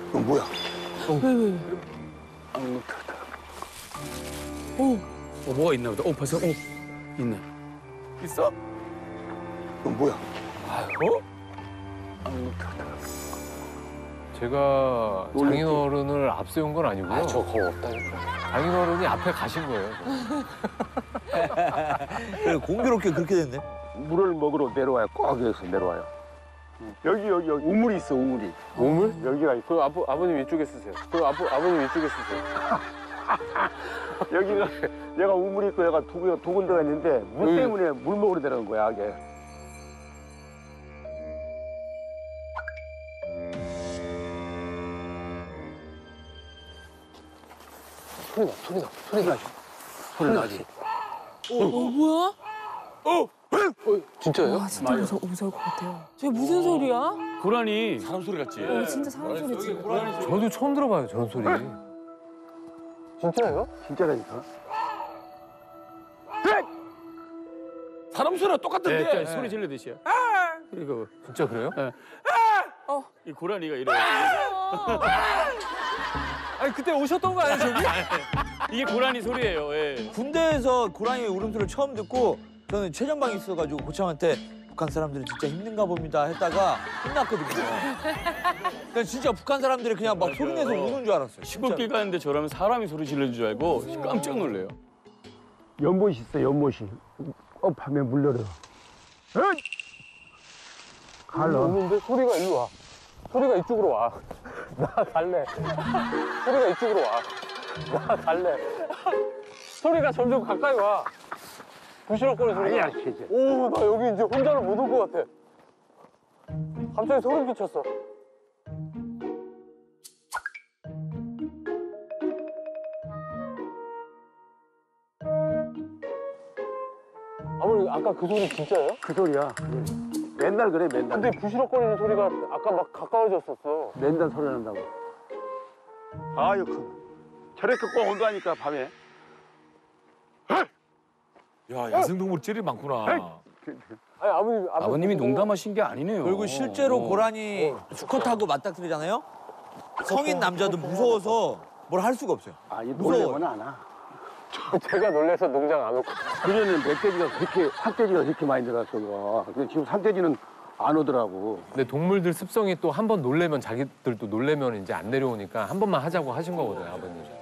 뭐야? 왜? 아유, 오. 뭐가 있나 보다. 벌써 있네. 있어? 뭐야? 어? 제가 장인어른을 앞세운 건 아니고요. 저 겁 없다니까. 장인어른이 앞에 가신 거예요. 그래, 공교롭게 그렇게 됐네. 물을 먹으러 내려와요. 꼭 여기서 내려와요. 여기 우물이 있어, 우물이. 우물? 여기가 있어. 그 아버님 이쪽에 쓰세요. 그 아버님 이쪽에 쓰세요. 여기가 얘가 우물이 있고 얘가 두 군데가 있는데 물 때문에 물 먹으러 내려온 거야, 이게. 소리 나지. 뭐야? 진짜예요? 와, 진짜 무서울 것 같아요. 저게 무슨 소리야? 고라니 사람 소리 같지? 진짜 사람 소리지. 저도 처음 들어봐요, 저런 소리. 진짜예요? 진짜라니까. 사람 소리랑 똑같은데. 네, 소리 질르듯이야. 그리고 진짜 그래요? 이 고라니가 이래. 아니, 그때 오셨던 거 아니에요, 저기? 이게 고라니 소리예요. 예. 군대에서 고라니 울음소리를 처음 듣고 저는 최전방에 있어가지고 고창한테 북한 사람들은 진짜 힘든가 봅니다 했다가 혼났거든요. 그러니까 진짜 북한 사람들이 그냥 막 소리내서 우는 줄 알았어요. 시골길 가는데 저러면 사람이 소리 지르는 줄 알고 깜짝 놀래요. 연못이 있어, 연못이. 밤에 물려요. 갈라. 오는데 소리가 일로 와. 소리가 이쪽으로 와. 나 갈래. 소리가 이쪽으로 와. 나 갈래. 소리가 점점 가까이 와. 부시럭거리는 소리가. 아니야, 진짜. 오, 나 여기 이제 혼자는 못 올 것 같아. 갑자기 소름 끼쳤어. 아버님, 아까 그 소리 진짜예요? 그 소리야. 맨날 그래, 맨날. 근데 부시럭거리는 소리가 아까 막 가까워졌었어. 맨날 소리 난다고. 아유, 저렇게 꼭 온다니까, 밤에. 야, 야생동물 찔이 많구나. 아니, 아버님이 농담하신 게 아니네요. 그리고 실제로 고라니 수컷하고 맞닥뜨리잖아요. 성인 남자도 무서워서 뭘 할 수가 없어요. 아니, 무서워. 놀래면 안 와. 제가 놀래서 농장 안 오고. 그전에는 산돼지가 그렇게 많이 들어갔어. 근데 지금 산돼지는 안 오더라고. 근데 동물들 습성이 또 한 번 놀래면 자기들도 놀래면 이제 안 내려오니까 한 번만 하자고 하신 거거든요, 아버님.